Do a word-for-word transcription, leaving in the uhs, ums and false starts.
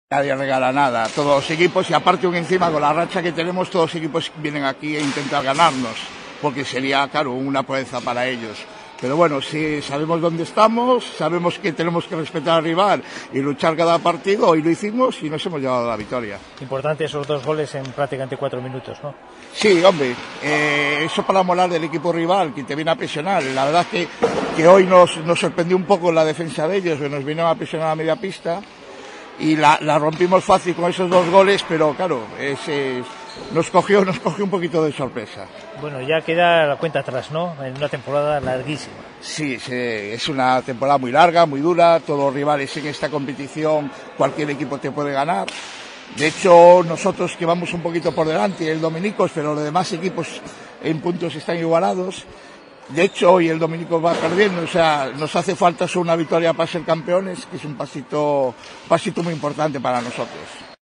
Nadie regala nada, todos los equipos, y aparte un encima con la racha que tenemos, todos los equipos vienen aquí a intentar ganarnos, porque sería, claro, una proeza para ellos. Pero bueno, sí, sabemos dónde estamos, sabemos que tenemos que respetar al rival y luchar cada partido, hoy lo hicimos y nos hemos llevado a la victoria. Importante esos dos goles en prácticamente cuatro minutos, ¿no? Sí, hombre, eh, eso para molar del equipo rival, que te viene a presionar. La verdad que, que hoy nos, nos sorprendió un poco la defensa de ellos, que nos vinieron a presionar a media pista. Y la, la rompimos fácil con esos dos goles, pero claro, ese, nos cogió nos cogió un poquito de sorpresa. Bueno, ya queda la cuenta atrás, ¿no? En una temporada larguísima. Sí, sí, es una temporada muy larga, muy dura, todos los rivales en esta competición, cualquier equipo te puede ganar. De hecho, nosotros que vamos un poquito por delante, el Dominicos, pero los demás equipos en puntos están igualados. De hecho, hoy el Dominico va perdiendo, o sea, nos hace falta solo una victoria para ser campeones, que es un pasito, pasito muy importante para nosotros.